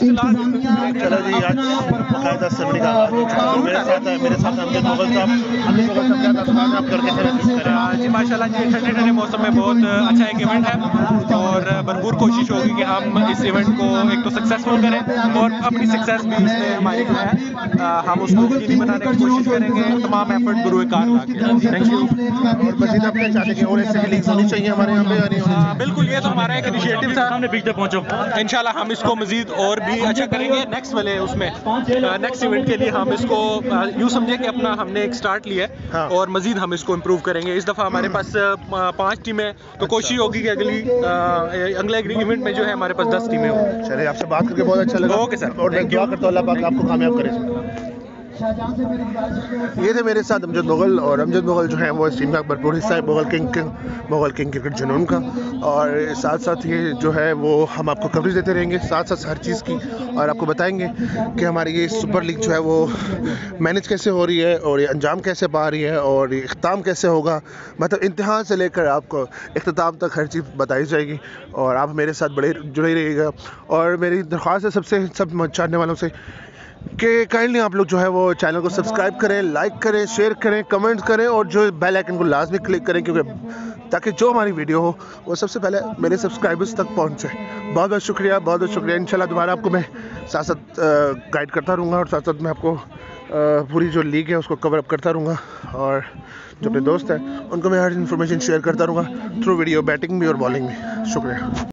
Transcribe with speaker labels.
Speaker 1: चलो जी, आज बाकायदा सेरेमनी का मेरे साथ अमजद मुगल साहब आप करके
Speaker 2: जी माशाल्लाह जी, ठंडे ठंडे मौसम में बहुत अच्छा एक इवेंट है और भरपूर कोशिश होगी कि हम इस इवेंट को एक तो सक्सेसफुल करें और अपनी सक्सेस भी इसमें हमारी जो है हम उसको यकीनी बनाने की कोशिश करेंगे, तमाम एफर्ट बरूएकार ला के। Thank you.
Speaker 1: और मज़ीद आप क्या चाहते हैं और ऐसी लीग्स होनी चाहिए हमारे यहाँ पे या नहीं होनी चाहिए?
Speaker 2: बिल्कुल, ये तो हमारा एक इनिशिएटिव था, इंशाल्लाह हम इसको मजीद और भी अच्छा करेंगे नेक्स्ट वाले उसमें नेक्स्ट इवेंट के लिए हम इसको यूँ समझे कि अपना हमने एक स्टार्ट लिया है
Speaker 1: हाँ।
Speaker 2: और मजीद हम इसको इम्प्रूव करेंगे। इस दफ़ा हमारे पास 5 टीमें, तो कोशिश होगी कि अगले इवेंट में जो है हमारे पास 10 टीमें हों।
Speaker 1: चलिए, आपसे बात करके बहुत अच्छा लगा।
Speaker 2: ओके सर,
Speaker 1: और मैं दुआ करता हूँ अल्लाह पाक आपको कामयाब करे। ये थे मेरे साथ अमजद मुगल, और अमजद मुगल जो है वो इस टीम का भरपूर हिस्सा है मुगल किंग क्रिकेट जुनून का। और साथ साथ ये जो है वो हम आपको कवरेज देते रहेंगे साथ साथ हर चीज़ की, और आपको बताएंगे कि हमारी ये सुपर लीग जो है वो मैनेज कैसे हो रही है और ये अंजाम कैसे पा रही है और ये इख्तिताम कैसे होगा। मतलब इंतहा से लेकर आपको इख्तिताम तक हर चीज़ बताई जाएगी और आप मेरे साथ बड़े जुड़े रहिएगा। और मेरी दरख्वास्त है सबसे, सब चाहने वालों से कि काइंडली आप लोग जो है वो चैनल को सब्सक्राइब करें, लाइक करें, शेयर करें, कमेंट करें और जो बेल आइकन को लाजमी क्लिक करें, क्योंकि ताकि जो हमारी वीडियो हो वो सबसे पहले मेरे सब्सक्राइबर्स तक पहुंचे। बहुत बहुत शुक्रिया, बहुत बहुत शुक्रिया। इंशाल्लाह दोबारा आपको मैं साथ साथ गाइड करता रहूँगा और साथ साथ मैं आपको पूरी जो लीग है उसको कवर अप करता रहूँगा, और जो अपने दोस्त हैं उनको मैं हर इन्फॉर्मेशन शेयर करता रहूँगा थ्रू वीडियो, बैटिंग भी और बॉलिंग भी। शुक्रिया।